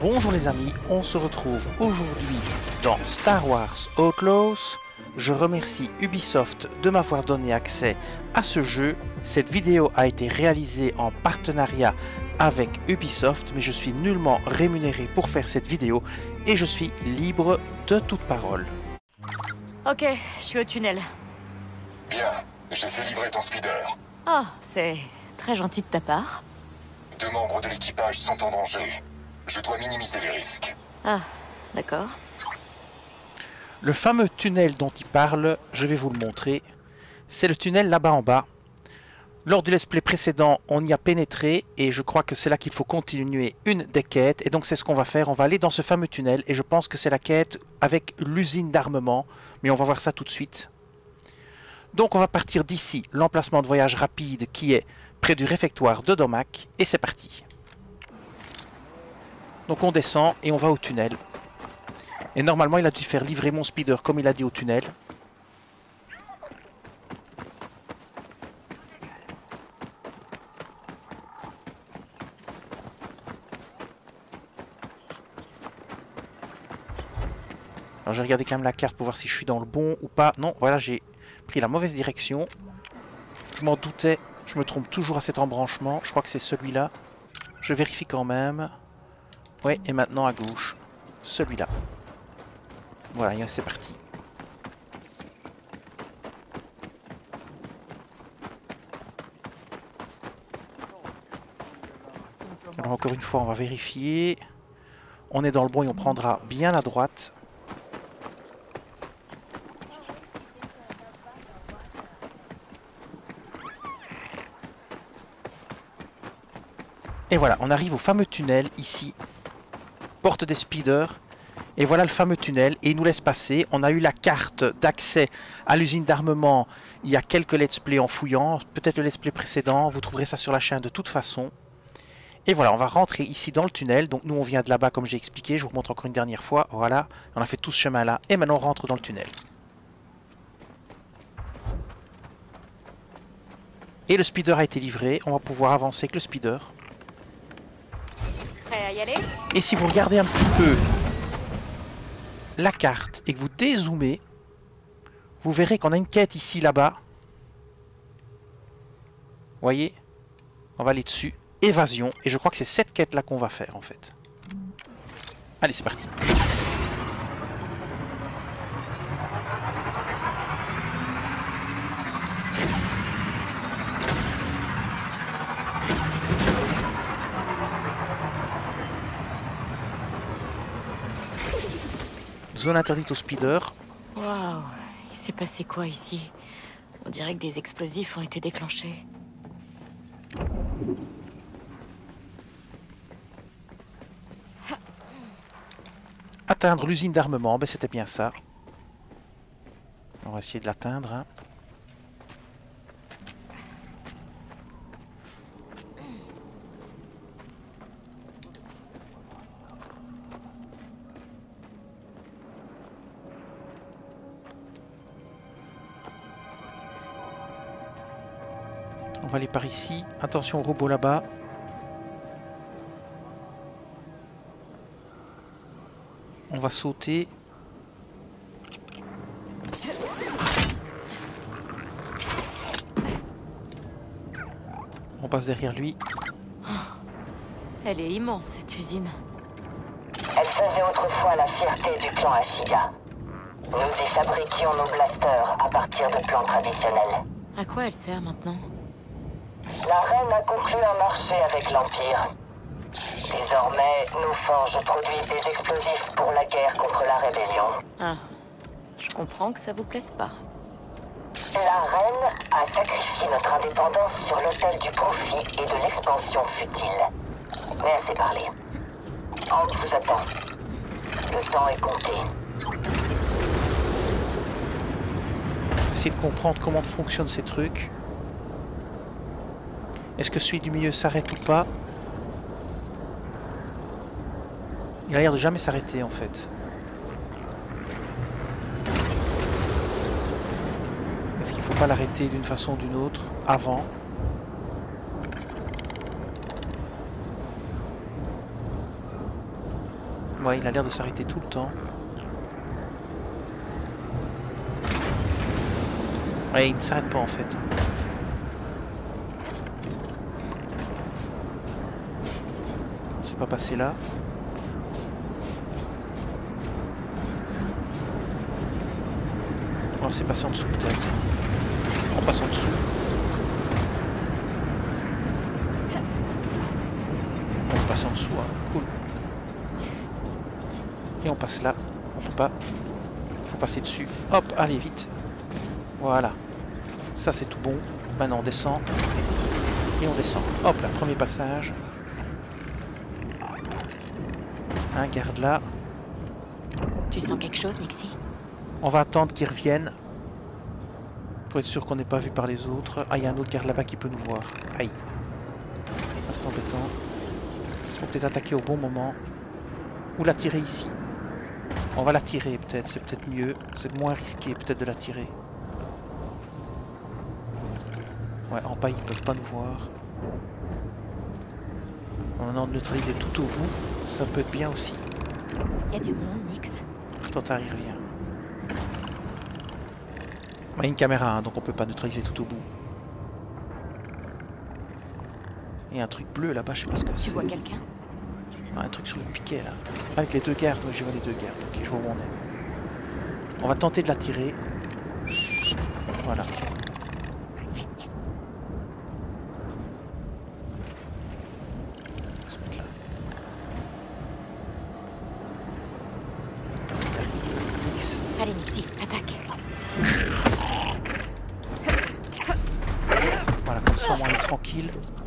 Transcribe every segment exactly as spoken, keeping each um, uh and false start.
Bonjour les amis, on se retrouve aujourd'hui dans Star Wars Outlaws. Je remercie Ubisoft de m'avoir donné accès à ce jeu. Cette vidéo a été réalisée en partenariat avec Ubisoft, mais je suis nullement rémunéré pour faire cette vidéo et je suis libre de toute parole. Ok, je suis au tunnel. Bien, j'ai fait livrer ton speeder. Ah, c'est très gentil de ta part. Deux membres de l'équipage sont en danger. Je dois minimiser les risques. Ah, d'accord. Le fameux tunnel dont il parle, je vais vous le montrer. C'est le tunnel là-bas en bas. Lors du let's play précédent, on y a pénétré et je crois que c'est là qu'il faut continuer une des quêtes. Et donc c'est ce qu'on va faire, on va aller dans ce fameux tunnel et je pense que c'est la quête avec l'usine d'armement. Mais on va voir ça tout de suite. Donc on va partir d'ici, l'emplacement de voyage rapide qui est près du réfectoire de Domac. Et c'est parti. Donc on descend et on va au tunnel. Et normalement il a dû faire livrer mon speeder comme il a dit au tunnel. Alors je vais regarder quand même la carte pour voir si je suis dans le bon ou pas. Non, voilà, j'ai pris la mauvaise direction. Je m'en doutais, je me trompe toujours à cet embranchement. Je crois que c'est celui-là. Je vérifie quand même. Ouais, et maintenant à gauche, celui-là. Voilà, c'est parti. Alors encore une fois, on va vérifier. On est dans le bon et on prendra bien à droite. Et voilà, on arrive au fameux tunnel ici. Porte des speeders. Et voilà le fameux tunnel. Et il nous laisse passer. On a eu la carte d'accès à l'usine d'armement il y a quelques let's play en fouillant. Peut-être le let's play précédent. Vous trouverez ça sur la chaîne de toute façon. Et voilà, on va rentrer ici dans le tunnel. Donc nous on vient de là-bas comme j'ai expliqué. Je vous remontre encore une dernière fois. Voilà, on a fait tout ce chemin là. Et maintenant on rentre dans le tunnel. Et le speeder a été livré. On va pouvoir avancer avec le speeder. Prêt à y aller? Et si vous regardez un petit peu la carte et que vous dézoomez, vous verrez qu'on a une quête ici, là-bas. Voyez? On va aller dessus. Évasion. Et je crois que c'est cette quête-là qu'on va faire, en fait. Allez, c'est parti. Zone interdite au speeder. Waouh, il s'est passé quoi ici? On dirait que des explosifs ont été déclenchés. Atteindre l'usine d'armement, ben c'était bien ça. On va essayer de l'atteindre. Hein. On va aller par ici. Attention au robot là-bas. On va sauter. On passe derrière lui. Elle est immense, cette usine. Elle faisait autrefois la fierté du clan Ashiga. Nous y fabriquions nos blasters à partir de plans traditionnels. À quoi elle sert maintenant? La reine a conclu un marché avec l'Empire. Désormais, nos forges produisent des explosifs pour la guerre contre la rébellion. Ah, je comprends que ça vous plaise pas. La reine a sacrifié notre indépendance sur l'autel du profit et de l'expansion futile. Mais assez parlé. Hank vous attend. Le temps est compté. Essayer de comprendre comment fonctionnent ces trucs. Est-ce que celui du milieu s'arrête ou pas? Il a l'air de jamais s'arrêter en fait. Est-ce qu'il ne faut pas l'arrêter d'une façon ou d'une autre avant? Ouais, il a l'air de s'arrêter tout le temps. Ouais, il ne s'arrête pas en fait. C'est pas passé là. Oh, c'est passé en dessous peut-être. On passe en dessous. On passe en dessous, hein. Cool. Et on passe là. On peut pas. Il faut passer dessus. Hop, allez vite. Voilà. Ça c'est tout bon. Maintenant on descend. Et on descend. Hop là, premier passage. Un garde là. Tu sens quelque chose, Nixie? On va attendre qu'ils reviennent. Pour être sûr qu'on n'est pas vu par les autres. Ah, il y a un autre garde là-bas qui peut nous voir. Aïe. Ça c'est embêtant. Faut peut-être attaquer au bon moment. Ou la tirer ici. On va la tirer peut-être, c'est peut-être mieux. C'est moins risqué peut-être de la tirer. Ouais, en bas ils peuvent pas nous voir. On a neutralisé tout au bout. Ça peut être bien aussi. Il y a du monde, Nix. Toi t'arrives rien. Il y a une caméra, hein, donc on peut pas neutraliser tout au bout. Il y a un truc bleu là-bas, je sais pas ce que c'est. Tu vois quelqu'un? Un truc sur le piquet là. Avec les deux gardes, oui, je vois les deux gardes. Ok, je vois où on est. On va tenter de la tirer. Voilà. On va se mettre là. Nix. Allez, Nixie, attaque. Voilà, comme ça on est tranquille.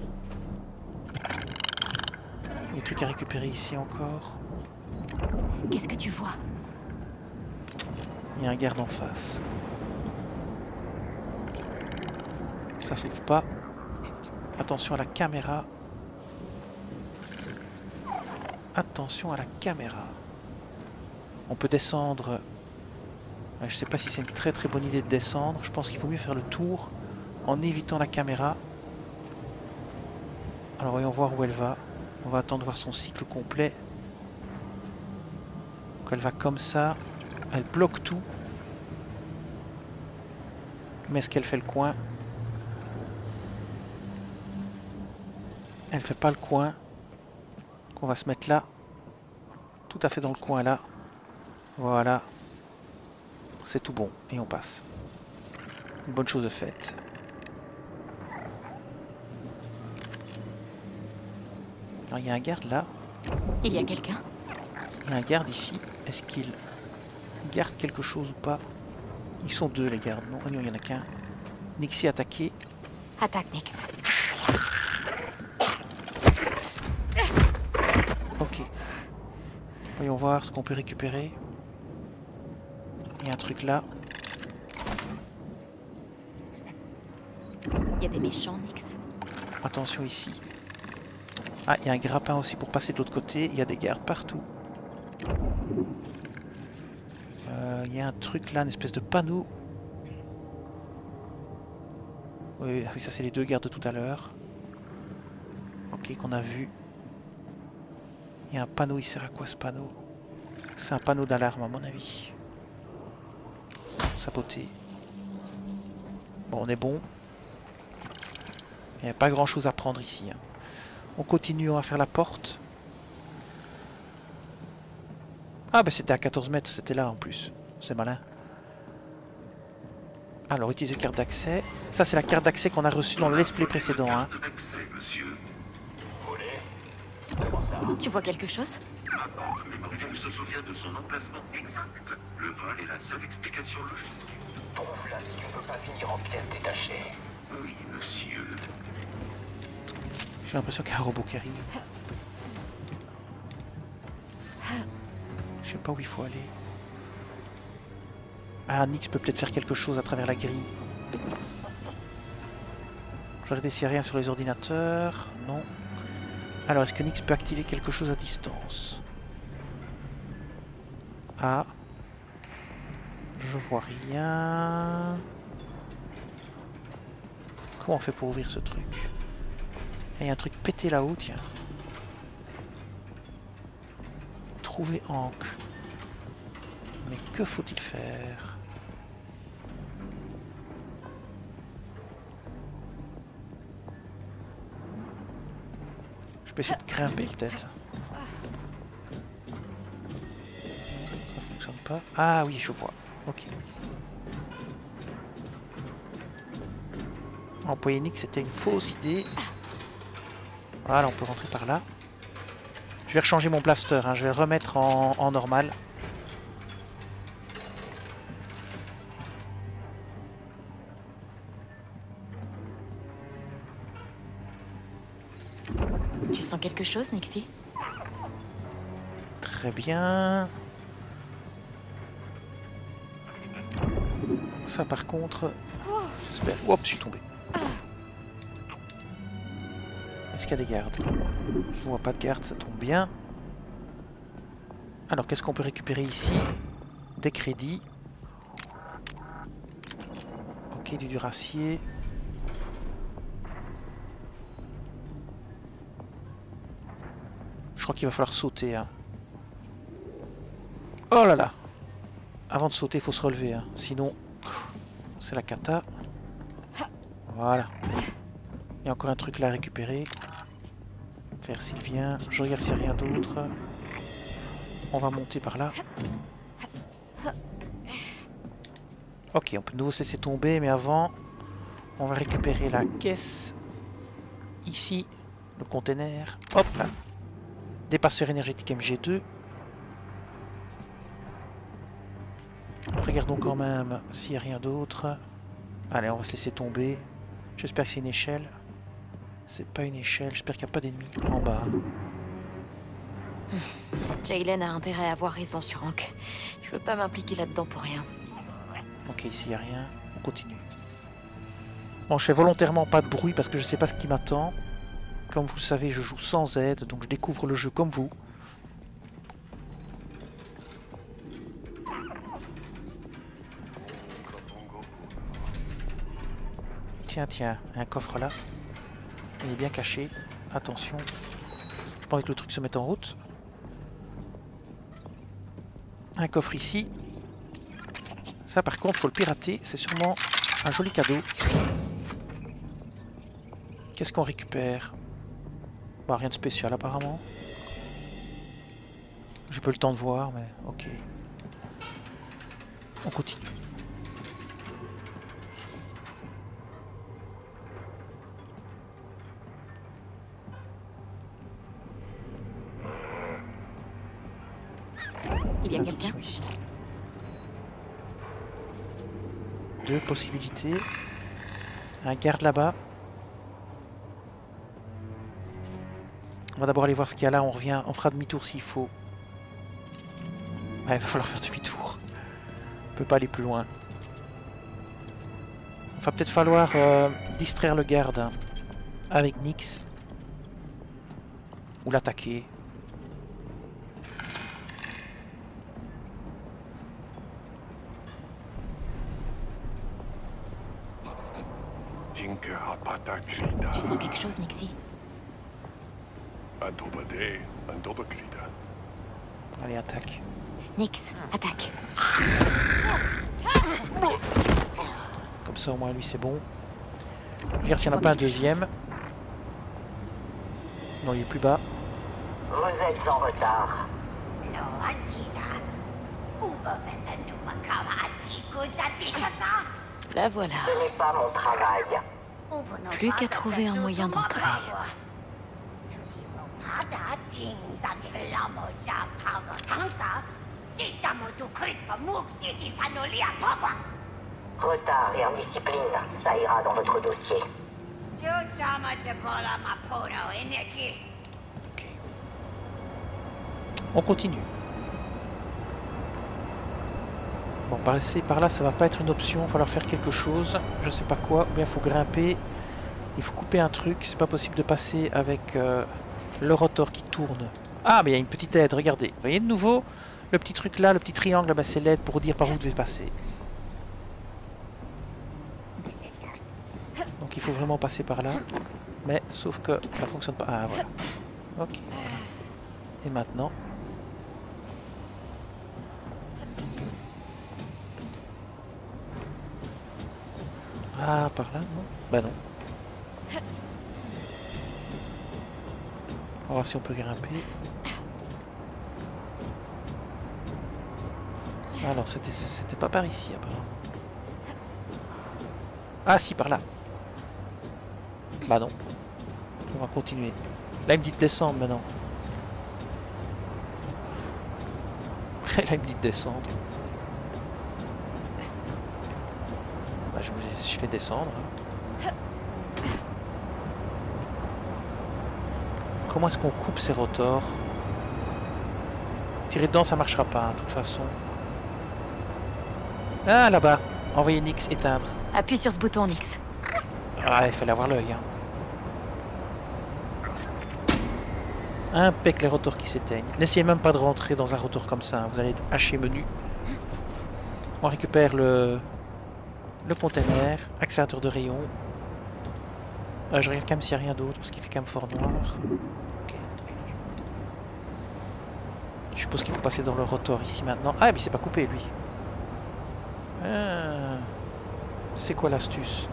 Des trucs à récupérer ici encore. Qu'est-ce que tu vois? Il y a un garde en face. Ça s'ouvre pas. Attention à la caméra. Attention à la caméra. On peut descendre. Je sais pas si c'est une très très bonne idée de descendre. Je pense qu'il vaut mieux faire le tour en évitant la caméra. Alors voyons voir où elle va. On va attendre de voir son cycle complet. Donc elle va comme ça. Elle bloque tout. Mais est-ce qu'elle fait le coin? Elle fait pas le coin. Donc on va se mettre là. Tout à fait dans le coin là. Voilà. C'est tout bon. Et on passe. Une bonne chose de faite. Alors il y a un garde là. Il y a quelqu'un? Il y a un garde ici. Est-ce qu'il garde quelque chose ou pas? Ils sont deux les gardes. Non, il n'y en a qu'un. Nixie attaqué. Attaque, Nix. Ok. Voyons voir ce qu'on peut récupérer. Il y a un truc là. Il y a des méchants, Nix. Attention ici. Ah, il y a un grappin aussi pour passer de l'autre côté. Il y a des gardes partout. Euh, il y a un truc là, une espèce de panneau. Oui, oui, ça c'est les deux gardes de tout à l'heure. Ok, qu'on a vu. Il y a un panneau, il sert à quoi ce panneau? C'est un panneau d'alarme à mon avis. Saboté. Bon, on est bon. Il n'y a pas grand chose à prendre ici. Hein. On continue, on va faire la porte. Ah bah c'était à quatorze mètres, c'était là en plus. C'est malin. Alors, utiliser carte d'accès. Ça c'est la carte d'accès qu'on a reçue dans le let's play précédent. Hein. Tu vois quelque chose? Ma banque mémorielle se souvient de son emplacement exact. Le vol est la seule explication logique. Trouve-la si tu ne peux pas finir en pièces détachées. Oui, monsieur. J'ai l'impression qu'il y a un robot qui arrive. Je sais pas où il faut aller. Ah, Nix peut peut-être faire quelque chose à travers la grille. Je vais regarder s'il n'y a rien sur les ordinateurs. Non. Alors, est-ce que Nix peut activer quelque chose à distance? Ah. Je vois rien. Comment on fait pour ouvrir ce truc? Il y a un truc pété là-haut, tiens. Trouver Hank. Mais que faut-il faire? Je peux essayer de grimper peut-être. Ça fonctionne pas. Ah oui, je vois. Ok. Employer Nick, c'était une fausse idée. Voilà, on peut rentrer par là. Je vais rechanger mon blaster, hein. Je vais le remettre en, en normal. Tu sens quelque chose, Nixie? Très bien. Ça par contre, j'espère... Hop, je suis tombé. Est-ce qu'il y a des gardes? Je vois pas de garde, ça tombe bien. Alors, qu'est-ce qu'on peut récupérer ici? Des crédits. Ok, du duracier. Je crois qu'il va falloir sauter. Hein. Oh là là! Avant de sauter, il faut se relever. Hein. Sinon, c'est la cata. Voilà. Il y a encore un truc là à récupérer. Faire s'il vient. Je regarde s'il n'y a rien d'autre. On va monter par là. Ok, on peut de nouveau se laisser tomber, mais avant, on va récupérer la caisse. Ici, le container. Hop là. Dépasseur énergétique M G deux. Regardons quand même s'il n'y a rien d'autre. Allez, on va se laisser tomber. J'espère que c'est une échelle. C'est pas une échelle. J'espère qu'il n'y a pas d'ennemis en bas. Jaylen a intérêt à avoir raison sur Hank. Je veux pas m'impliquer là-dedans pour rien. Ok, ici il n'y a rien. On continue. Bon, je fais volontairement pas de bruit parce que je sais pas ce qui m'attend. Comme vous le savez, je joue sans aide, donc je découvre le jeu comme vous. Tiens, tiens, un coffre là. Il est bien caché. Attention. Je pas envie que le truc se mette en route. Un coffre ici. Ça par contre, faut le pirater. C'est sûrement un joli cadeau. Qu'est-ce qu'on récupère? Bah, rien de spécial apparemment. J'ai pas eu le temps de voir, mais ok. On continue. Il y a quelqu'un? Attention ici. Deux possibilités. Un garde là-bas. On va d'abord aller voir ce qu'il y a là, on revient, on fera demi-tour s'il faut. Ouais, il va falloir faire demi-tour. On peut pas aller plus loin. Il va peut-être falloir euh, distraire le garde hein, avec Nyx. Ou l'attaquer. Tu sens quelque chose, Nixie? Allez, attaque. Nix, attaque. Comme ça, au moins, lui, c'est bon. Regarde s'il n'y en a pas un deuxième. Non, il est plus bas. Vous êtes en retard. La voilà. Ce n'est pas mon travail. Plus qu'à trouver un moyen d'entrer. Retard et indiscipline, ça ira dans votre dossier. Ok. On continue. Bon, passer par là, ça va pas être une option. Il va falloir faire quelque chose. Je sais pas quoi. Ou bien il faut grimper. Il faut couper un truc. C'est pas possible de passer avec euh, le rotor qui tourne. Ah, mais il y a une petite aide. Regardez. Vous voyez de nouveau le petit truc là, le petit triangle, bah, c'est l'aide pour dire par où vous devez passer. Donc il faut vraiment passer par là. Mais sauf que ça fonctionne pas. Ah, voilà. Ok. Et maintenant, Ah, par là, non? Bah non. On va voir si on peut grimper. Ah non, c'était c'était pas par ici apparemment. Ah si, par là. Bah non. On va continuer. Là il me dit de descendre maintenant. Là il me dit de descendre. Bah je, je fais descendre. Comment est-ce qu'on coupe ces rotors? Tirer dedans ça marchera pas, hein, de toute façon. Ah là-bas. Envoyer Nix, éteindre. Appuie sur ce bouton, Nix. Ah, il fallait avoir l'œil. Hein. Impec les rotors qui s'éteignent. N'essayez même pas de rentrer dans un rotor comme ça. Hein. Vous allez être haché menu. On récupère le, le container. Accélérateur de rayon. Euh, je regarde quand même s'il n'y a rien d'autre parce qu'il fait quand même fort noir. Okay. Je suppose qu'il faut passer dans le rotor ici maintenant. Ah, mais il s'est pas coupé lui. Ah. C'est quoi l'astuce?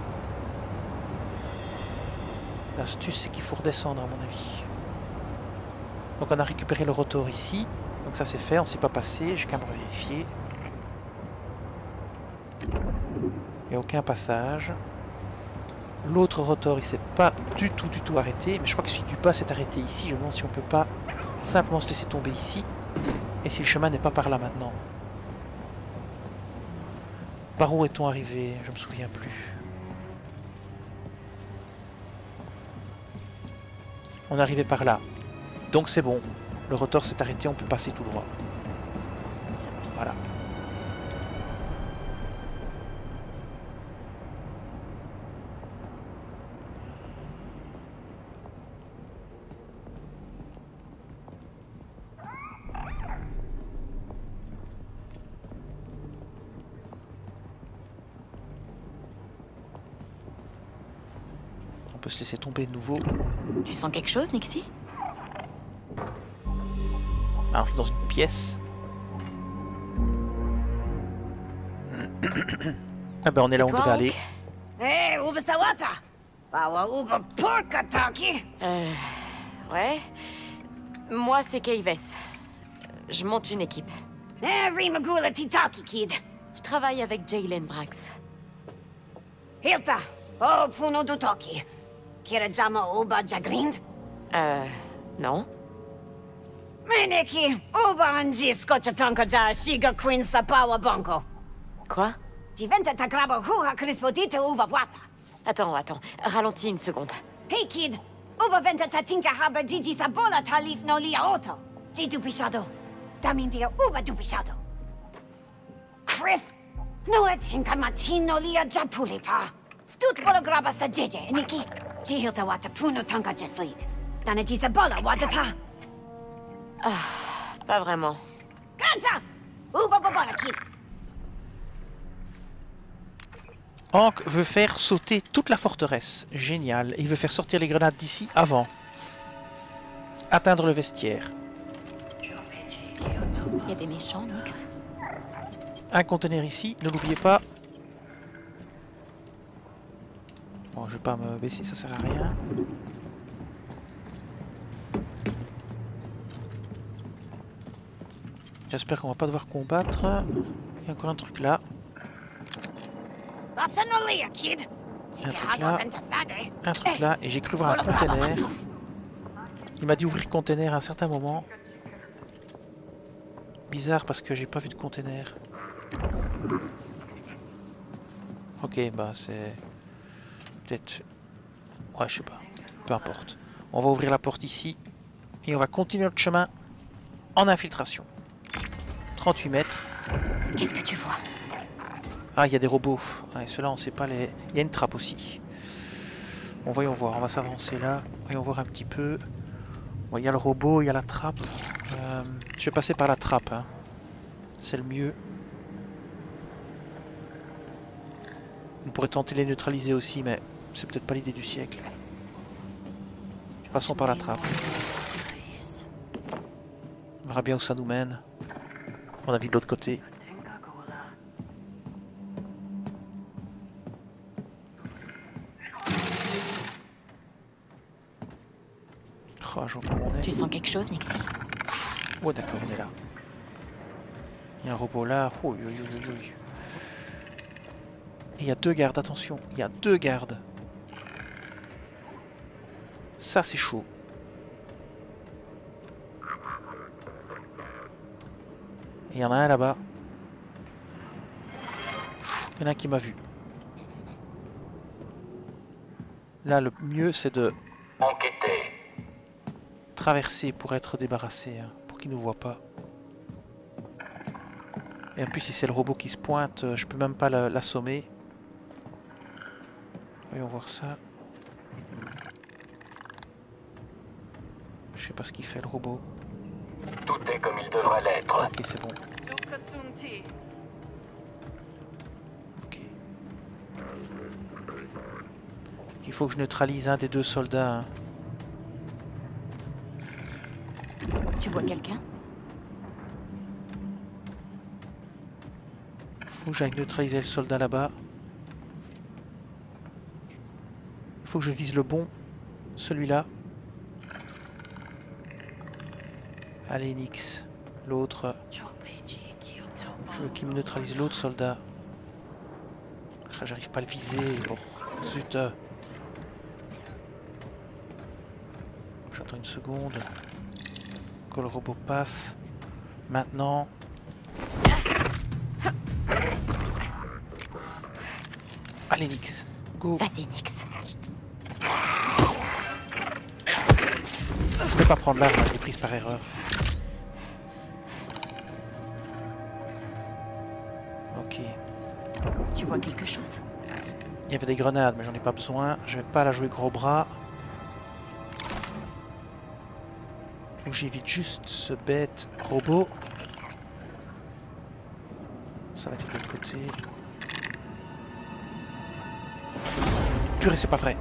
L'astuce, c'est qu'il faut redescendre à mon avis. Donc on a récupéré le rotor ici. Donc ça c'est fait, on ne s'est pas passé. J'ai qu'à me vérifier. Il n'y a aucun passage. L'autre rotor, il s'est pas du tout, du tout arrêté. Mais je crois que celui du bas s'est arrêté ici. Je me demande si on peut pas simplement se laisser tomber ici. Et si le chemin n'est pas par là maintenant. Par où est-on arrivé? Je me souviens plus. On est arrivé par là. Donc c'est bon. Le rotor s'est arrêté, on peut passer tout droit. Voilà. On peut se laisser tomber de nouveau. Tu sens quelque chose, Nixie? Alors, dans une pièce. Ah ben on est là où on devait aller. Hey, Ubasawata! Bawa Uba Porka Taki! Euh... Ouais. Moi, c'est Kayves. Je monte une équipe. Eh, Rimagula Titaki, kid. Je travaille avec Jaylen Brax. Hilta, oh Puno Dutoki. Kirajama Uba Jagrind? Euh... Non. Meneki, Uba Anji Skochatonka Ja Shiga Queen Sapawa Bonko. Quoi? Diventa Takraba Huha Crispodite Uva Wata. Attends, attends. Ralentis une seconde. Hey, kid. Uba Venta Tatinka Haba Gigi Sabola Talif no Lia Auto. G Dupishado. Damindia Uba Dupishado. Chris. No Etinka Matino Lia Japulipa. Stut Bolograba Sajeje, Niki. Jihilta Wata Puno Tonka Jeslead. Dana Gisabola Wadata. Ah, pas vraiment. Kancha! Uba Babola, kid. Hank veut faire sauter toute la forteresse. Génial. Et il veut faire sortir les grenades d'ici avant. Atteindre le vestiaire. Il y a des méchants, Nix. Un conteneur ici, ne l'oubliez pas. Bon, je vais pas me baisser, ça sert à rien. J'espère qu'on va pas devoir combattre. Il y a encore un truc là. Un truc là, un truc là, et j'ai cru voir un conteneur. Il m'a dit ouvrir conteneur à un certain moment. Bizarre parce que j'ai pas vu de conteneur. Ok, bah c'est... Peut-être... Ouais, je sais pas. Peu importe. On va ouvrir la porte ici. Et on va continuer notre chemin en infiltration. trente-huit mètres. Qu'est-ce que tu vois? Ah, il y a des robots. Ouais, ceux-là, on sait pas les... Il y a une trappe aussi. Bon, voyons voir. On va s'avancer là. Voyons voir un petit peu. Bon, il y a le robot, il y a la trappe. Euh, je vais passer par la trappe. Hein. C'est le mieux. On pourrait tenter de les neutraliser aussi, mais c'est peut-être pas l'idée du siècle. Passons par la trappe. On verra bien où ça nous mène. On a vu de l'autre côté. pas, je vois pas où on est. Tu sens quelque chose, Nixie? Ouais, d'accord, on est là. Il y a un robot là. Oh, oui, oui, oui, oui. Et il y a deux gardes, attention. Il y a deux gardes. Ça, c'est chaud. Et il y en a un là-bas. Il y en a un qui m'a vu. Là, le mieux, c'est de Enquêtez. traverser pour être débarrassé, hein, pour qu'il ne nous voit pas. Et en plus, si c'est le robot qui se pointe, je peux même pas l'assommer. Voyons voir ça. Je sais pas ce qu'il fait, le robot. Tout est comme il devrait l'être. Ok, c'est bon. Ok. Il faut que je neutralise un des deux soldats. Hein. Tu vois quelqu'un? Faut que j'aille neutraliser le soldat là-bas. Faut que je vise le bon. Celui-là. Allez, Nix. L'autre. Je veux qu'il me neutralise l'autre soldat. J'arrive pas à le viser. Bon, zut. J'attends une seconde. Que le robot passe. Maintenant. Allez, Nix. Go. Vas-y, Nix. Je vais pas prendre l'arme, je l'ai prise par erreur. Ok. Tu vois quelque chose? Il y avait des grenades, mais j'en ai pas besoin. Je vais pas la jouer gros bras. Faut que j'évite juste ce bête robot. Ça va être de l'autre côté. Purée, c'est pas vrai.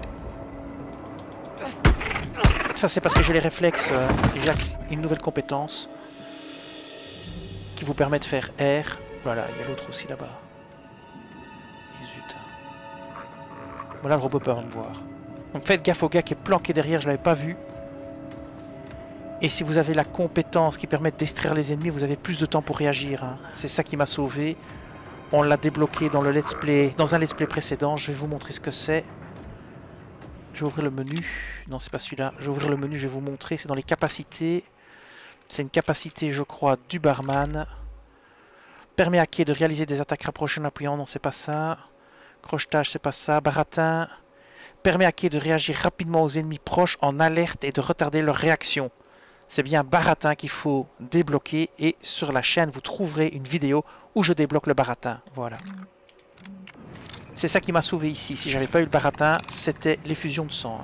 Ça, c'est parce que j'ai les réflexes. Euh, déjà, une nouvelle compétence qui vous permet de faire R. Voilà, il y a l'autre aussi là-bas. Et zut. Voilà, le robot peut me voir. Donc faites gaffe au gars qui est planqué derrière, je l'avais pas vu. Et si vous avez la compétence qui permet de distraire les ennemis, vous avez plus de temps pour réagir. Hein. C'est ça qui m'a sauvé. On l'a débloqué dans le let's play, dans un let's play précédent. Je vais vous montrer ce que c'est. Je vais ouvrir le menu. Non, c'est pas celui-là. Je vais ouvrir le menu, je vais vous montrer. C'est dans les capacités. C'est une capacité, je crois, du barman. Permet à Kay de réaliser des attaques rapprochées en appuyant. Non, c'est pas ça. Crochetage, c'est pas ça. Baratin. Permet à Kay de réagir rapidement aux ennemis proches en alerte et de retarder leur réaction. C'est bien baratin qu'il faut débloquer. Et sur la chaîne, vous trouverez une vidéo où je débloque le baratin. Voilà. C'est ça qui m'a sauvé ici. Si j'avais pas eu le baratin, c'était l'effusion de sang.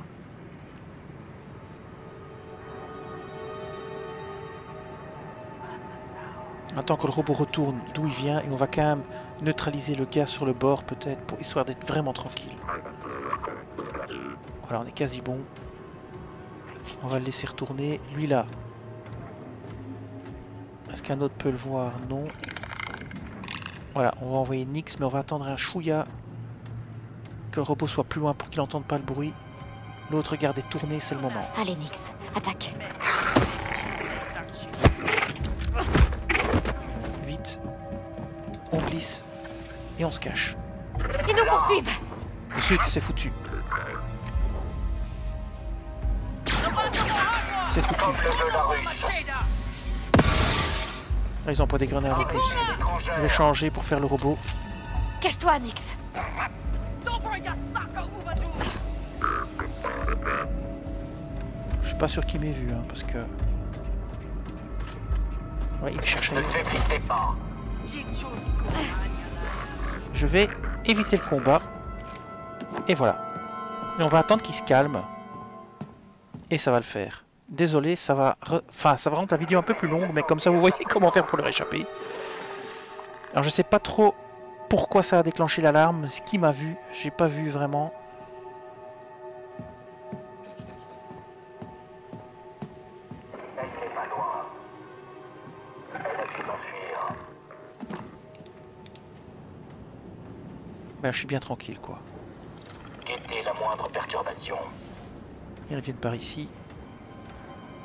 Attends que le robot retourne d'où il vient et on va quand même neutraliser le gars sur le bord peut-être pour histoire d'être vraiment tranquille. Voilà, on est quasi bon. On va le laisser retourner. Lui là. Est-ce qu'un autre peut le voir? Non. Voilà, on va envoyer Nix, mais on va attendre un chouïa. Que le robot soit plus loin pour qu'il n'entende pas le bruit. L'autre garde est tourné, c'est le moment. Allez, Nix, attaque. Vite. On glisse. Et on se cache. Ils nous poursuivent! Zut, c'est foutu. C'est foutu. Là, ils ont pas des grenades en plus. Je vais changer pour faire le robot. Cache-toi, Nix. Je suis pas sûr qu'il m'ait vu, hein, parce que... Ouais, il cherche à... Je vais éviter le combat. Et voilà. Et on va attendre qu'il se calme. Et ça va le faire. Désolé, ça va... Re... Enfin, ça va rendre la vidéo un peu plus longue, mais comme ça, vous voyez comment faire pour leur échapper. Alors, je sais pas trop pourquoi ça a déclenché l'alarme. Ce qui m'a vu, j'ai pas vu vraiment... Ben, je suis bien tranquille, quoi. Guettez la moindre perturbation. Ils reviennent par ici.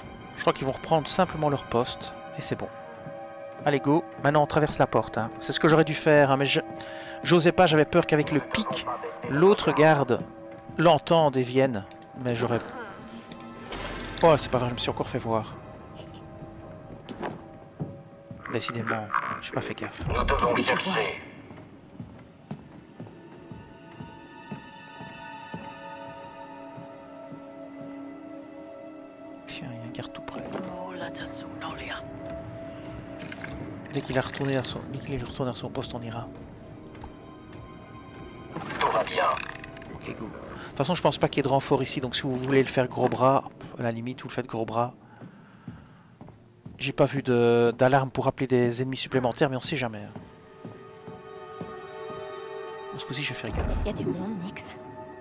crois qu'ils vont reprendre simplement leur poste. Et c'est bon. Allez, go. Maintenant, on traverse la porte. Hein. C'est ce que j'aurais dû faire. Hein, mais je j'osais pas. J'avais peur qu'avec le pic, l'autre garde l'entende et vienne. Mais j'aurais... Oh, c'est pas vrai. Je me suis encore fait voir. Décidément, j'ai pas fait gaffe. Nous devons Qu'est-ce que tu vois? chercher. Tiens, il y a un garde tout près. Dès qu'il a retourné à son, dès qu'il est retourné à son poste, on ira. Tout va bien. Ok, go. De toute façon, je pense pas qu'il y ait de renfort ici, donc si vous voulez le faire gros bras, à la limite, vous le faites gros bras. J'ai pas vu de d'alarme pour appeler des ennemis supplémentaires, mais on sait jamais. Bon, ce coup-ci, je vais faire gaffe. Il y a du monde, Nix.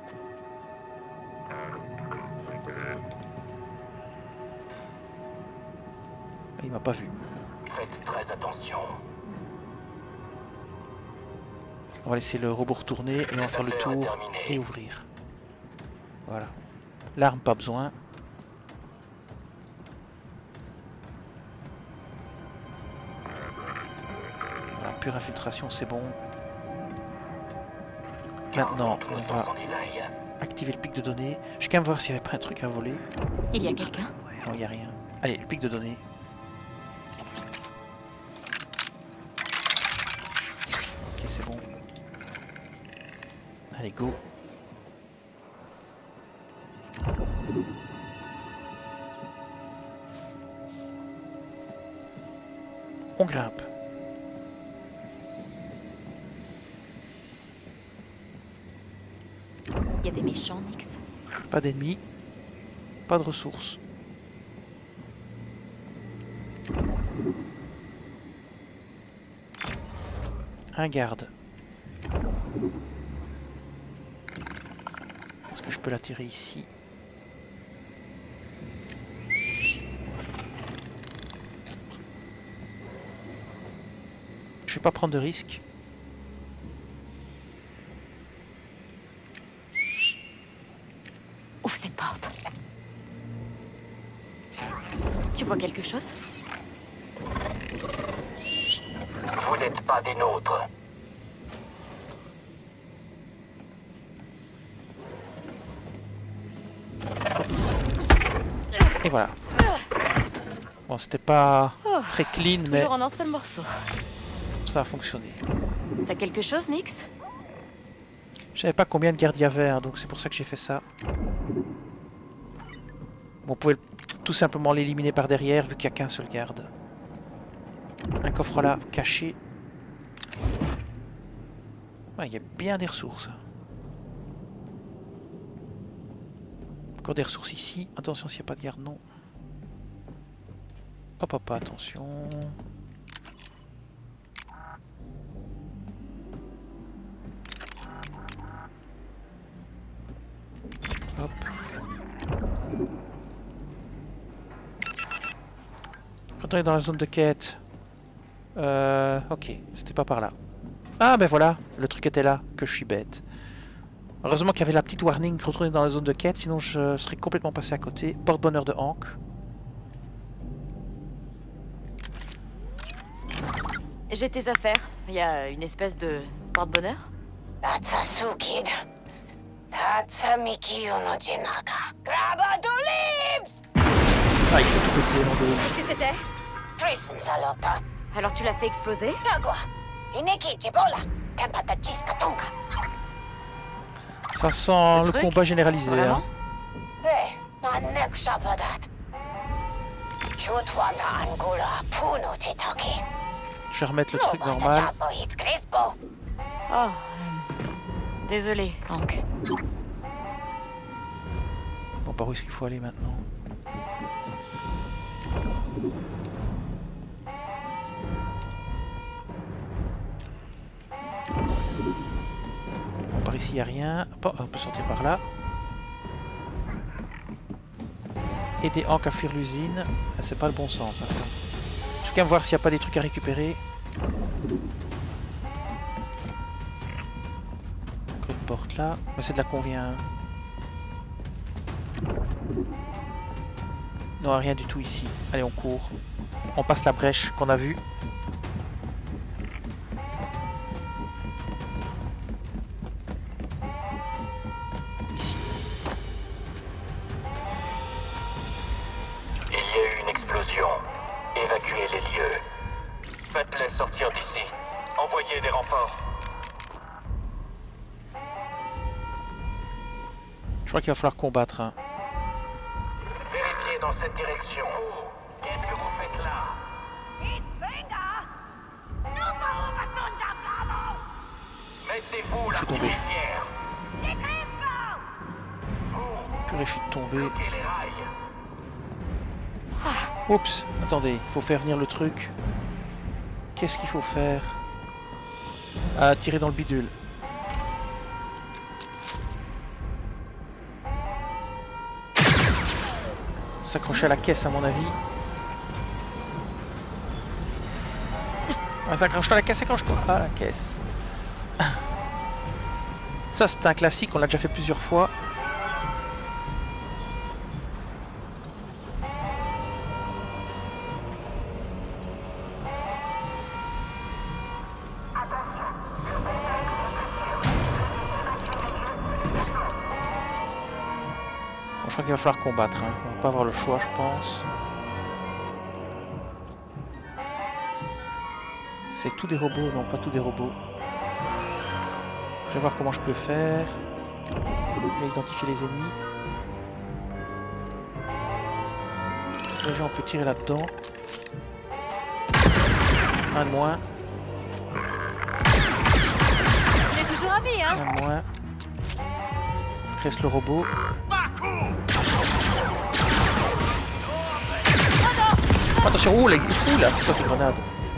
Il m'a pas vu. Faites très attention. On va laisser le robot retourner et on va faire le tour et ouvrir. Voilà. L'arme, pas besoin. Voilà, pure infiltration, c'est bon. Maintenant, on va activer le pic de données. Je vais quand même voir s'il y avait pas un truc à voler. Il y a quelqu'un? Non, il n'y a rien. Allez, le pic de données. Ok, c'est bon. Allez, go. On grimpe. Il y a des méchants, Nix. Pas d'ennemis. Pas de ressources. Un garde. Est-ce que je peux l'attirer ici? Je vais pas prendre de risque. Ouvre cette porte. Tu vois quelque chose? Vous n'êtes pas des nôtres. Et voilà. Bon, c'était pas très clean, mais Toujours en un seul morceau. ça a fonctionné. T'as quelque chose, Nix? Je savais pas combien de gardes il y avait, hein, donc c'est pour ça que j'ai fait ça. Bon, on pouvait tout simplement l'éliminer par derrière, vu qu'il n'y a qu'un seul garde. Un coffre là, caché. Ouais, il y a bien des ressources. Encore des ressources ici. Attention s'il n'y a pas de garde, non. Hop, hop, attention. Hop. Quand on est dans la zone de quête. Euh, ok, c'était pas par là. Ah ben voilà, le truc était là, que je suis bête. Heureusement qu'il y avait la petite warning, retourner dans la zone de quête, sinon je serais complètement passé à côté. Porte-bonheur de Hank. J'ai tes affaires. Il y a une espèce de porte-bonheur. Tatsasu kid. Tatsamiki no Jinaga. Grabado lips! Ah, il faut tout péter, mon dieu. Qu'est-ce que c'était? Tristan salota. Alors tu l'as fait exploser? Tagua. Ineki jibola. Kempata jiska tonga. Ça sent Ce le truc combat généralisé. Vraiment? Hein. Eh, manek shabadat. Chutwanda angula puno titoki. Je vais remettre le truc Nobata normal. japo hit crispo. Oh. euh, Désolé, Hank. Bon, par où est-ce qu'il faut aller maintenant? Bon, par ici, il n'y a rien. Hop, on peut sortir par là. Aider Hank à fuir l'usine. Ah, c'est pas le bon sens, hein, ça. Je vais quand même voir s'il n'y a pas des trucs à récupérer. Encore une porte là. Mais c'est de là qu'on vient. Non, rien du tout ici. Allez, on court. On passe la brèche qu'on a vue. Ici. Il y a eu une explosion. Évacuez les lieux. Faites-les sortir d'ici. Envoyez des renforts. Je crois qu'il va falloir combattre. Hein. Vérifiez dans cette direction. Qu'est-ce que vous faites là? Mettez-vous Je la suis tombé. poussière. Purée, je suis tombé. Bloquez les rails. Oups, attendez, il faut faire venir le truc. Qu'est-ce qu'il faut faire? Ah, tirer dans le bidule. S'accrocher à la caisse à mon avis. Ah, s'accroche-toi à la caisse, s'accroche-toi à la caisse. Ça c'est un classique, on l'a déjà fait plusieurs fois. Je crois qu'il va falloir combattre, hein. On va pas avoir le choix, je pense. C'est tous des robots, non pas tous des robots. Je vais voir comment je peux faire. Je vais identifier les ennemis. Déjà on peut tirer là-dedans. Un de moins. On est toujours amis, hein? Un de moins. Reste le robot. Attention, ouh, là, ouh, là, c'est quoi ces grenades?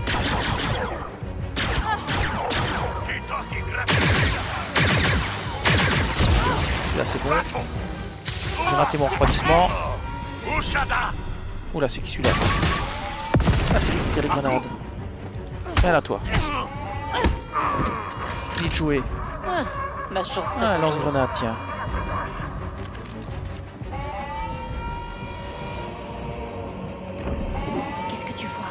Là c'est bon. J'ai raté mon refroidissement. Ouh là, c'est qui celui-là? Ah, c'est lui qui tire les grenades. Viens là, toi. Vite jouer. Ah, ma chance. Ah, lance-grenade, tiens. Qu'est-ce que tu vois?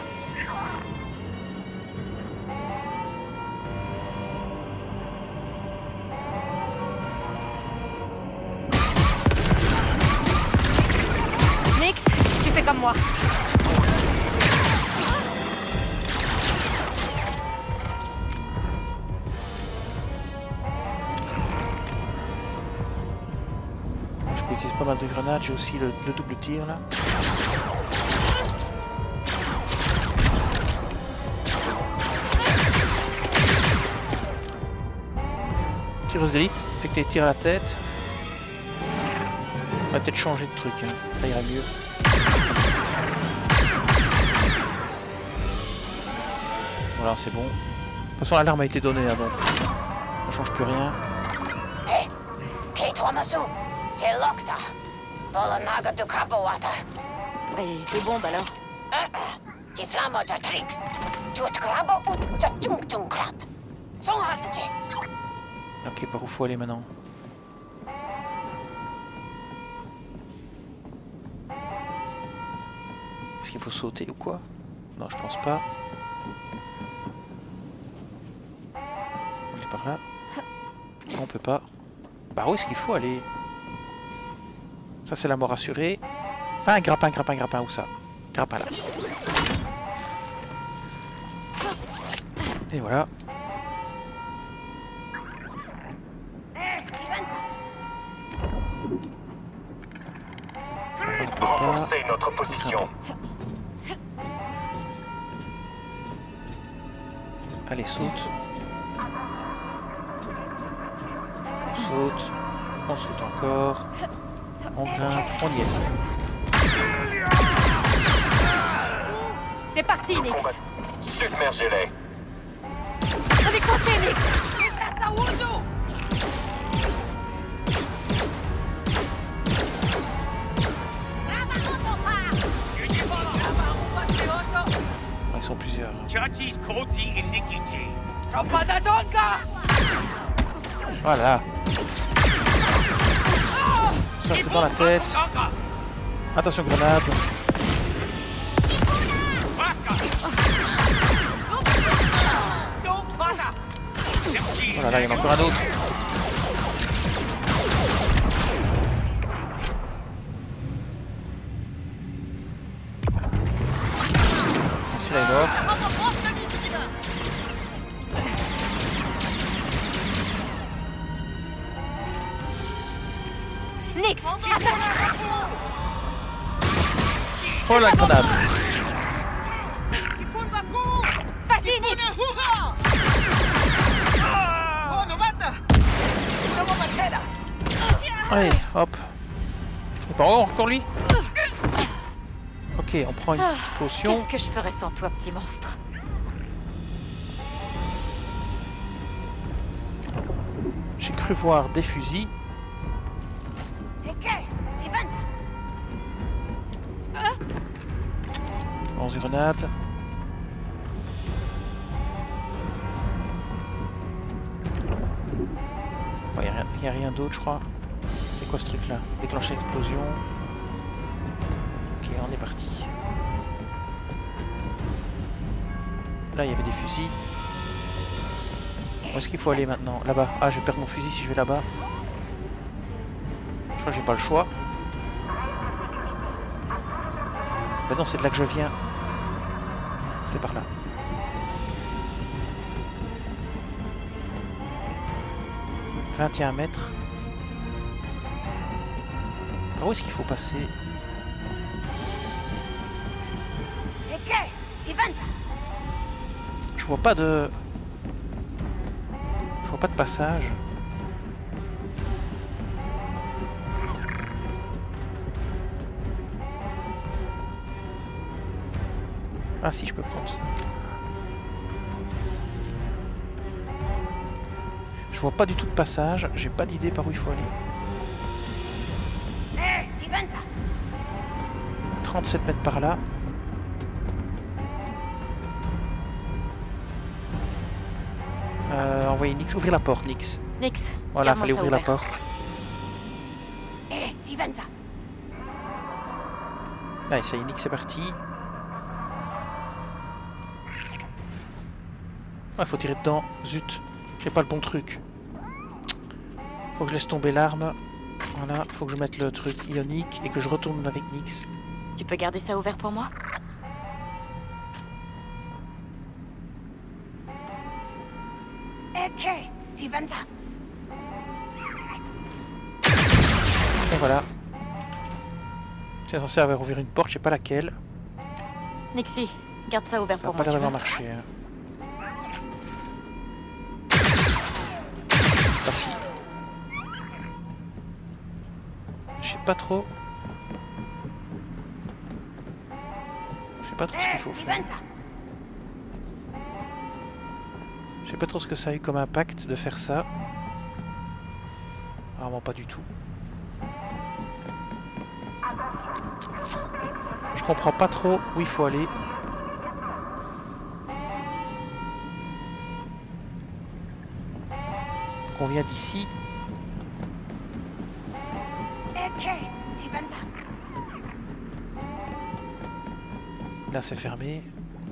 Nix, tu fais comme moi. Je peux utiliser pas mal de grenades, j'ai aussi le, le double tir là. Tireuse d'élite, fait que les tirs à la tête. On va peut-être changer de truc, hein. Ça ira mieux. Voilà, c'est bon. De toute façon, l'alarme a été donnée, hein, donc ça change plus rien. Hé, K-toi Masu, j'ai l'octa. Bolonaga du Kabawata. Et des bombes alors? Tu flammo de tricks. Tu te crabo ou tu tung tung krat. Son hasje. Ok, par où faut aller maintenant? Est-ce qu'il faut sauter ou quoi? Non, je pense pas. Il est par là. Non, on peut pas. Bah où est-ce qu'il faut aller? Ça c'est la mort assurée. Ah, un grappin, grappin, grappin, où ça? Grappin là. Et voilà. On peut pas. Renforcez notre position. Allez, saute. On saute. On saute encore. On grimpe. On y est. C'est parti, Nix. Submergez-les. On est coincé, Nix. Ils sont plusieurs. Voilà. Ça c'est dans la tête. Attention grenade. Oh là là, il y en a encore un autre. Celui-là est mort. Nix, Oh la grenade. vas-y, Nix. Allez, hop. C'est pas encore lui. Ok, on prend une petite potion. Qu'est-ce que je ferais sans toi, petit monstre? J'ai cru voir des fusils. Lance-grenade. Il oh, n'y a, a rien d'autre, je crois. C'est quoi ce truc-là? Déclencher l'explosion. Ok, on est parti. Là, il y avait des fusils. Où est-ce qu'il faut aller maintenant? Là-bas. Ah, je vais perdre mon fusil si je vais là-bas. Je crois que j'ai pas le choix. Ben non, c'est de là que je viens. C'est par là. vingt et un mètres. Par où est-ce qu'il faut passer? Je vois pas de... Je vois pas de passage. Ah si, je peux prendre ça. Je vois pas du tout de passage, j'ai pas d'idée par où il faut aller. trente-sept mètres par là. Euh, envoyer Nix, ouvrir la porte, Nix. Nix, voilà, fallait ouvrir la porte. Allez, ça y est, Nix, c'est parti. Ah, faut tirer dedans. Zut, j'ai pas le bon truc. Faut que je laisse tomber l'arme. Voilà, faut que je mette le truc ionique et que je retourne avec Nix. Tu peux garder ça ouvert pour moi? Et voilà. C'est censé avoir ouvert une porte, je sais pas laquelle. Nixie, garde ça ouvert Ça pour va moi. pas l'air Tu d'avoir veux? marché. Hein. Parti. Je sais pas trop. Je sais pas trop ce qu'il faut faire. Je sais pas trop ce que ça a eu comme impact de faire ça. Vraiment pas du tout. Je comprends pas trop où il faut aller. On vient d'ici. Là c'est fermé.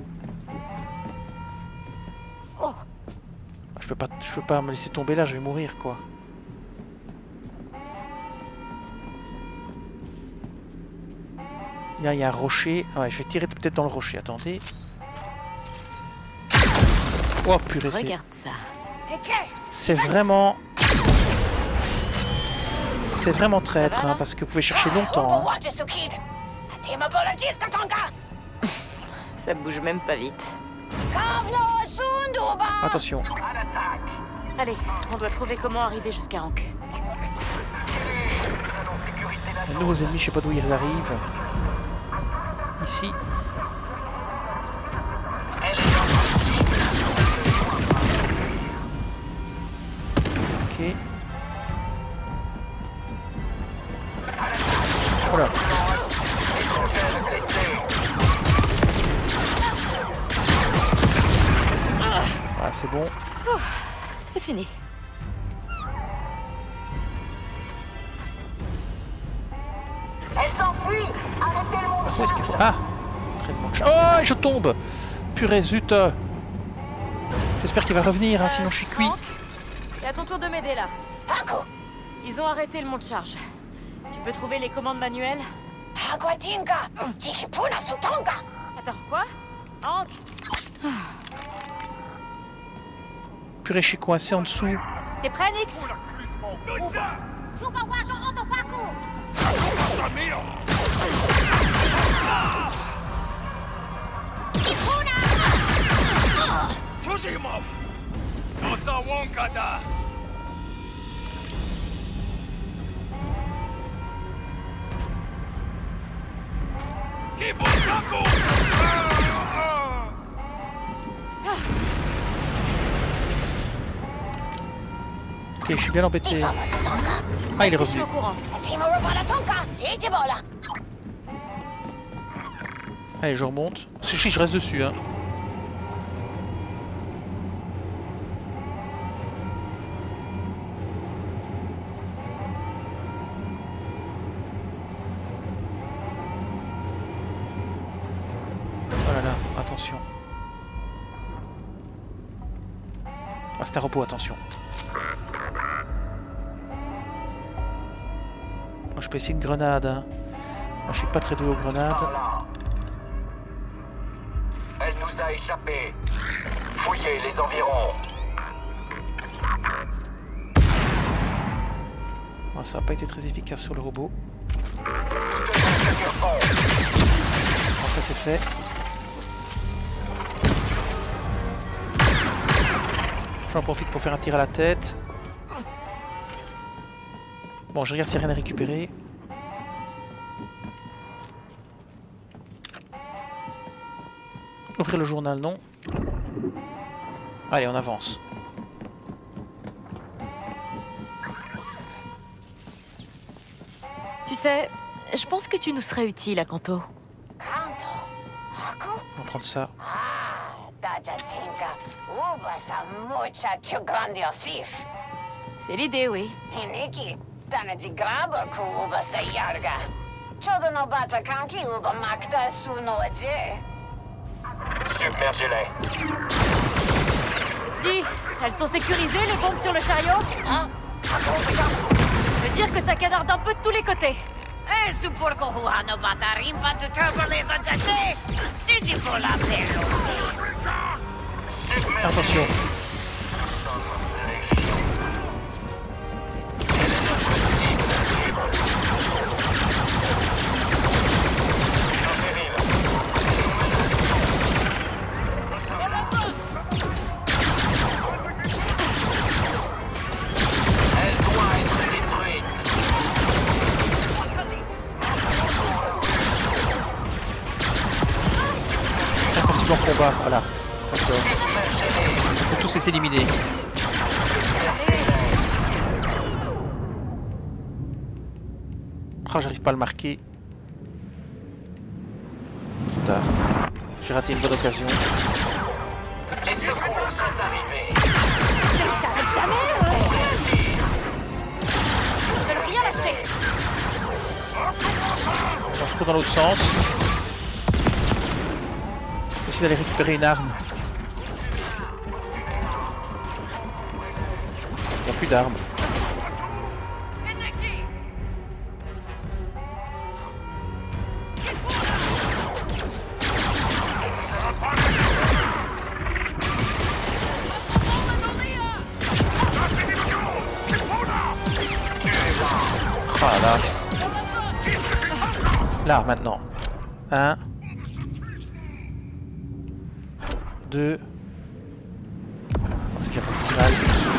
Oh. Je peux pas, je peux pas me laisser tomber là, je vais mourir quoi. Là il y a un rocher. Ouais, je vais tirer peut-être dans le rocher. Attendez. Oh purée. Regarde ça. C'est vraiment... C'est vraiment traître, hein, parce que vous pouvez chercher longtemps. Hein. Ça bouge même pas vite. Attention. Allez, on doit trouver comment arriver jusqu'à Ankh. Les nouveaux ennemis, je sais pas d'où ils arrivent. Ici. Ok. Voilà. Voilà, c'est bon. Oh, c'est fini. Elle s'enfuit. Arrêtez le monstre. Où est-ce qu'il faut... Ah, traitement de chat. Oh, je tombe. Purée, zut. J'espère qu'il va revenir, hein, sinon je suis cuit. C'est à ton tour de m'aider là. Paco! Ils ont arrêté le monte charge. Tu peux trouver les commandes manuelles? Aguatinga! Jikipuna Sutonga! Attends, quoi? En... Purée, je suis coincé en dessous. T'es prêt, Nix? Chupa Washo Oto Paco! Tuzimov! Nosa Wonkada! Kibotaku! Ok, je suis bien embêté. Ah, il est Je suis revenu. au courant. Allez, je remonte. Si, si, je reste dessus, hein. Oh là là, attention. Ah, c'est un repos, attention. Moi, je peux essayer une grenade, hein. Moi, je suis pas très doué aux grenades. Elle nous a échappé. Fouillez les environs. Bon, ça n'a pas été très efficace sur le robot. Bon, Bon, ça c'est fait. J'en profite pour faire un tir à la tête. Bon, je regarde s'il n'y a rien à récupérer. Ouvrir le journal, non. Allez, on avance. Tu sais, je pense que tu nous serais utile à Kanto. Kanto? Paco? On va prendre ça. Ah, Dajatinga. Uba sa muchacho grandiosif. C'est l'idée, oui. Hiniki, Danaji graba ku uba sa yarga. Chodo no bata kanki uba makta su no aje. submergez-les. Dis, elles sont sécurisées, les bombes sur le chariot? Hein? Paco, Je veux dire que ça canarde un peu de tous les côtés. eh, supporco huano bata rimpa tu turboleza jache. Gigi pola pelo. Attention. En combat, voilà. D'accord. On peut tous essayer d'éliminer. Oh, j'arrive pas à le marquer. Trop tard. J'ai raté une bonne occasion. Les secours sont arrivés. Mais ça n'arrête jamais. Ils veulent rien lâcher. Bon, je cours dans l'autre sens. Essayer d'aller récupérer une arme. Il n'y a plus d'armes. Ah là. Là maintenant. Un. Deux. C'est déjà pas plus mal.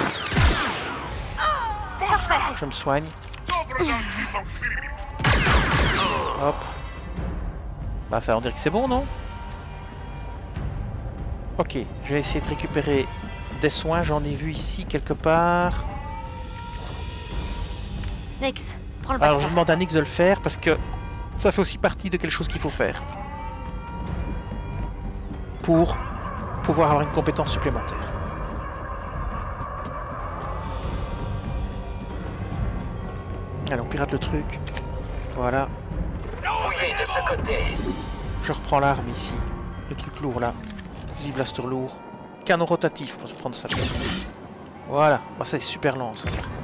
Parfait. Je me soigne. Hop. Bah ça on dirait que c'est bon, non? Ok, je vais essayer de récupérer des soins. J'en ai vu ici quelque part. Nix, prends le Alors bac. je demande à Nix de le faire parce que ça fait aussi partie de quelque chose qu'il faut faire. Pour pouvoir avoir une compétence supplémentaire. Allez, on pirate le truc. Voilà. Fouillez de ce côté. Je reprends l'arme ici. Le truc lourd là. Fusil blaster lourd. Canon rotatif, on va se prendre ça. Voilà. Oh, ça c'est super lent ça par contre.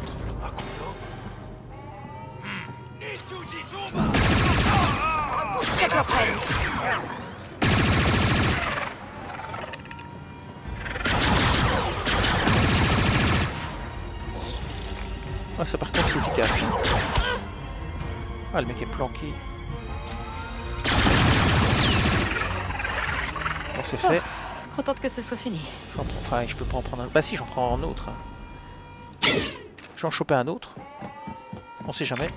Ah, ça par contre c'est efficace. Ah, le mec est planqué. Bon, c'est fait. Oh, contente que ce soit fini. J'en prends... Enfin, je peux pas en prendre un... Bah si, j'en prends un autre. Je vais en choper un autre. On sait jamais.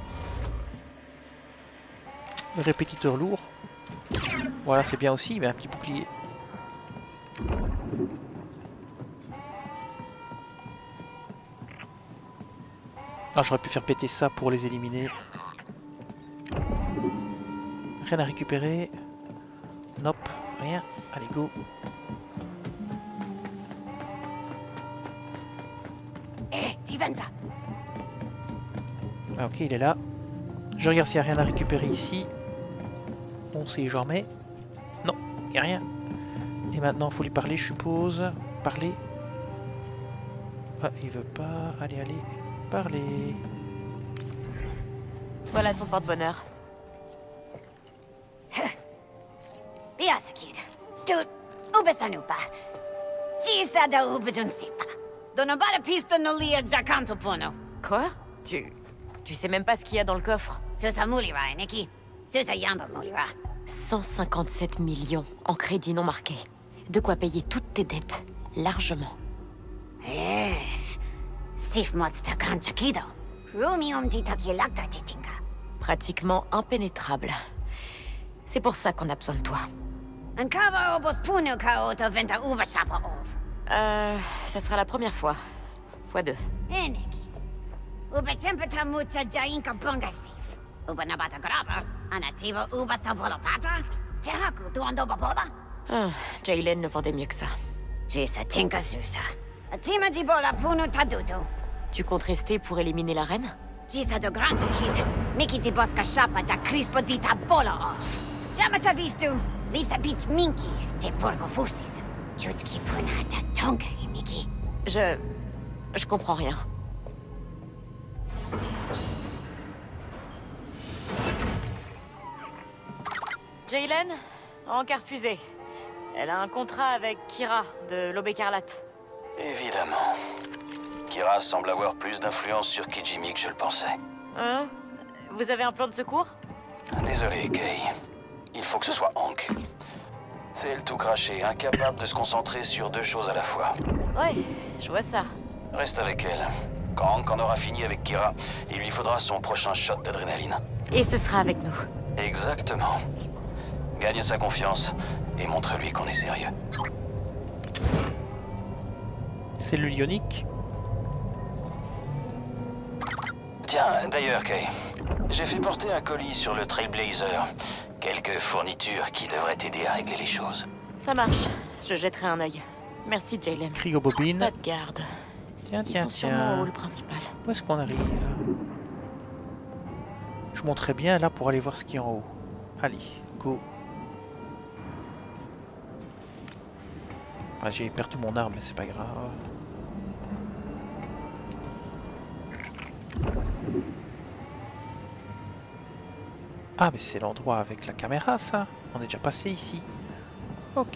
Le répétiteur lourd. Voilà, c'est bien aussi, mais un petit bouclier. Ah, j'aurais pu faire péter ça pour les éliminer. Rien à récupérer. Nope, rien. Allez, go. Eh, Tiventa. Ah, ok, il est là. Je regarde s'il n'y a rien à récupérer ici. On sait jamais. Non, il n'y a rien. Et maintenant, il faut lui parler, je suppose. Parler. Ah, il veut pas. Allez, allez. Parler. Voilà ton porte-bonheur. Biasa, kid. Stut, ubesanupa. Cisada ubedunsipa. Donobara pisto no lia jacanto pono. Quoi? Tu... Tu sais même pas ce qu'il y a dans le coffre. Susa mulira, Neki. Susa yamba mulira. cent cinquante-sept millions en crédit non marqué. De quoi payer toutes tes dettes. Largement. Eh. Sif motsta kanchakido. Rumium ditakilakta jitinga. Pratiquement impénétrable. C'est pour ça qu'on a besoin de toi. Un kava obos punu kaota venta uva shapa ov. Euh... Ça sera la première fois. Fois deux. Eh, Neki. Uba tempeta mucha jainka bonga sif. Uba nabata graba. Anativa uba sabolo pata. Tehaku duando babola. Ah, Jaylen ne vendait mieux que ça. Jisa tinka susa. Atima jibola punu tadutu. Tu comptes rester pour éliminer la reine? Jisa do grande kid. Miki di bosca shapa ja crispo di tabola off. Jamata vistu. Leaves a beach minky. Je porgo fusis. Jutki puna ja tonga iniki. Je... Je comprends rien. Jaylen, encart fusée. Elle a un contrat avec Kira, de l'Aube écarlate. Évidemment. Kira semble avoir plus d'influence sur Kijimi que je le pensais. Hein? Vous avez un plan de secours? Désolé, Kay. Il faut que ce soit Hank. C'est elle tout craché, incapable de se concentrer sur deux choses à la fois. Ouais, je vois ça. Reste avec elle. Quand Hank en aura fini avec Kira, il lui faudra son prochain shot d'adrénaline. Et ce sera avec nous. Exactement. Gagne sa confiance et montre-lui qu'on est sérieux. C'est le Ionique. Tiens, d'ailleurs, Kay, j'ai fait porter un colis sur le Trailblazer. Quelques fournitures qui devraient t'aider à régler les choses. Ça marche. Je jetterai un œil. Merci, Jaylen. Cryobobine. Pas de garde. Tiens, Ils tiens, sont sûrement tiens. au hall principal. Où est-ce qu'on arrive? Je monterai bien là pour aller voir ce qu'il y a en haut. Allez, go. Ah, j'ai perdu mon arme, mais c'est pas grave. Ah, mais c'est l'endroit avec la caméra, ça. On est déjà passé ici. Ok.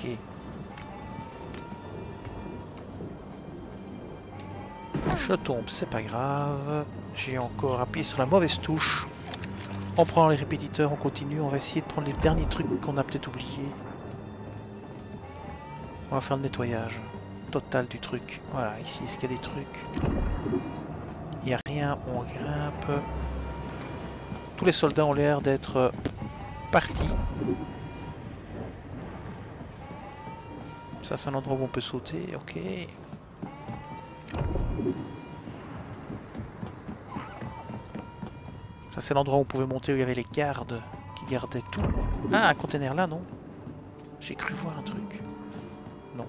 Je tombe, c'est pas grave. J'ai encore appuyé sur la mauvaise touche. On prend les répétiteurs, on continue. On va essayer de prendre les derniers trucs qu'on a peut-être oubliés. On va faire le nettoyage total du truc. Voilà, ici, est-ce qu'il y a des trucs? Il n'y a rien, on grimpe. Tous les soldats ont l'air d'être partis. Ça, c'est un endroit où on peut sauter, ok. Ça, c'est l'endroit où on pouvait monter, où il y avait les gardes qui gardaient tout. Ah, un container là, non? J'ai cru voir un truc. Non.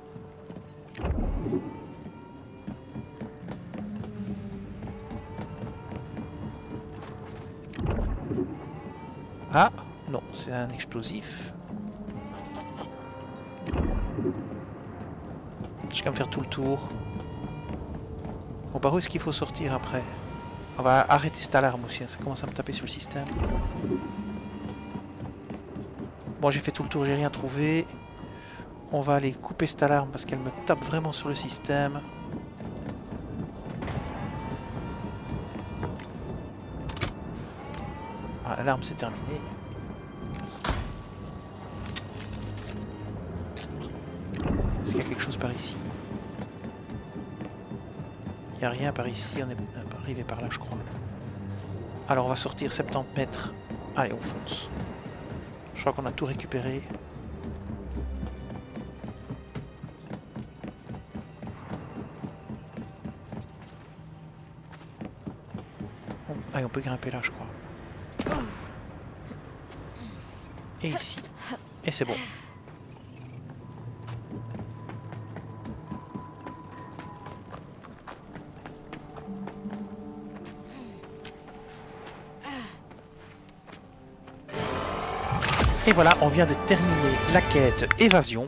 Ah, non, c'est un explosif. Je vais quand même faire tout le tour. Bon, par où est-ce qu'il faut sortir après? On va arrêter cette alarme aussi, hein. Ça commence à me taper sur le système. Bon, j'ai fait tout le tour, j'ai rien trouvé. On va aller couper cette alarme parce qu'elle me tape vraiment sur le système. Ah, l'alarme c'est terminé. Est-ce qu'il y a quelque chose par ici? Il n'y a rien par ici, on est arrivé par là je crois. Alors on va sortir soixante-dix mètres. Allez, on fonce. Je crois qu'on a tout récupéré. Bon, allez, on peut grimper là je crois. Et ici. Et c'est bon. Et voilà, on vient de terminer la quête évasion.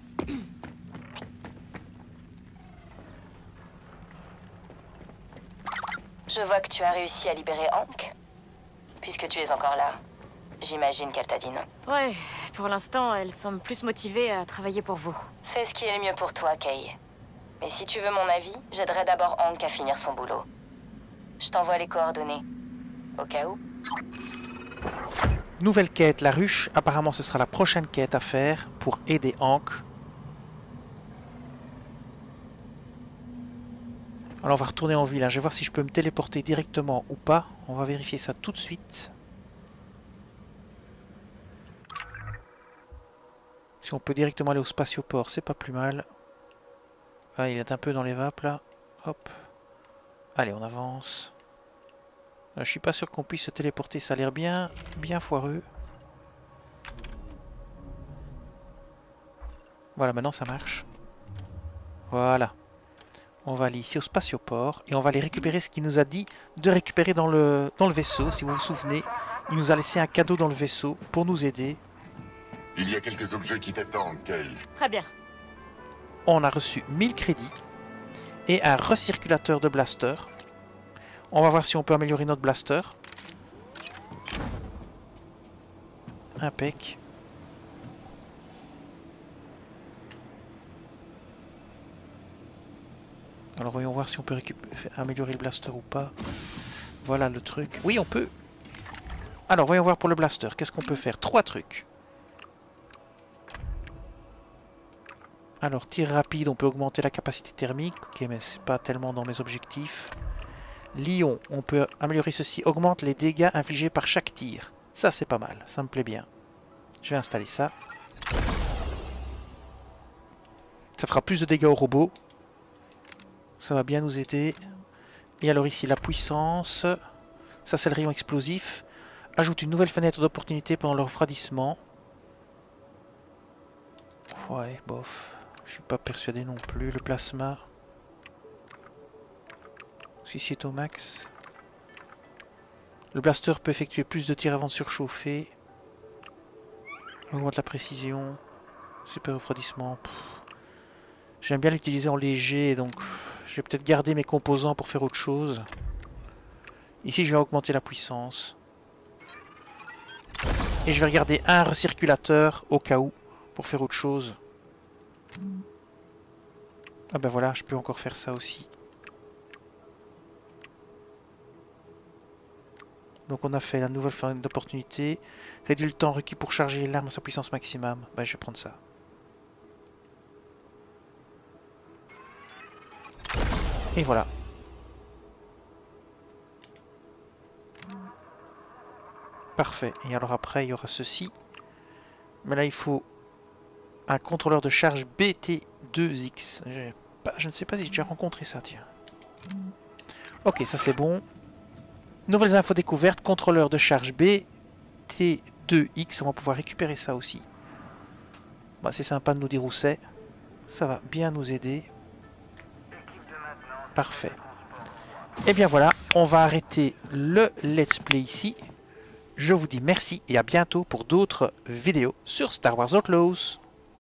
Je vois que tu as réussi à libérer Hank. Puisque tu es encore là, j'imagine qu'elle t'a dit non. Ouais, pour l'instant, elle semble plus motivée à travailler pour vous. Fais ce qui est le mieux pour toi, Kay. Mais si tu veux mon avis, j'aiderai d'abord Hank à finir son boulot. Je t'envoie les coordonnées. Au cas où. Nouvelle quête, la ruche. Apparemment, ce sera la prochaine quête à faire pour aider Hank. Alors, on va retourner en ville. Hein. Je vais voir si je peux me téléporter directement ou pas. On va vérifier ça tout de suite. Si on peut directement aller au spatioport, c'est pas plus mal. Ah, il est un peu dans les vapes là. Hop. Allez, on avance. Je suis pas sûr qu'on puisse se téléporter, ça a l'air bien, bien foireux. Voilà, maintenant ça marche. Voilà. On va aller ici au spatioport et on va aller récupérer ce qu'il nous a dit de récupérer dans le, dans le vaisseau. Si vous vous souvenez, il nous a laissé un cadeau dans le vaisseau pour nous aider. Il y a quelques objets qui t'attendent, Kay. Très bien. On a reçu mille crédits et un recirculateur de blaster. On va voir si on peut améliorer notre blaster. Impec. Alors voyons voir si on peut améliorer le blaster ou pas. Voilà le truc. Oui, on peut. Alors voyons voir pour le blaster. Qu'est-ce qu'on peut faire? Trois trucs. Alors tir rapide, on peut augmenter la capacité thermique. Ok, mais c'est pas tellement dans mes objectifs. Lion, on peut améliorer ceci, augmente les dégâts infligés par chaque tir. Ça c'est pas mal, ça me plaît bien. Je vais installer ça. Ça fera plus de dégâts au robot. Ça va bien nous aider. Et alors ici la puissance. Ça c'est le rayon explosif. Ajoute une nouvelle fenêtre d'opportunité pendant le refroidissement. Ouais, bof. Je suis pas persuadé non plus. Le plasma. Celui-ci est au max. Le blaster peut effectuer plus de tirs avant de surchauffer. Augmente la précision. Super refroidissement. J'aime bien l'utiliser en léger, donc je vais peut-être garder mes composants pour faire autre chose. Ici, je vais augmenter la puissance. Et je vais regarder un recirculateur au cas où, pour faire autre chose. Ah ben voilà, je peux encore faire ça aussi. Donc on a fait la nouvelle fenêtre d'opportunité. Réduit le temps requis pour charger l'arme à sa puissance maximum. Ben je vais prendre ça. Et voilà. Parfait. Et alors après il y aura ceci. Mais là il faut un contrôleur de charge B T deux X. Pas, je ne sais pas si j'ai déjà rencontré ça, tiens. Ok, ça c'est bon. Nouvelles infos découvertes, contrôleur de charge B T deux X, on va pouvoir récupérer ça aussi. Bah, c'est sympa de nous dire où c'est. Ça va bien nous aider. Parfait. Et bien voilà, on va arrêter le let's play ici. Je vous dis merci et à bientôt pour d'autres vidéos sur Star Wars Outlaws.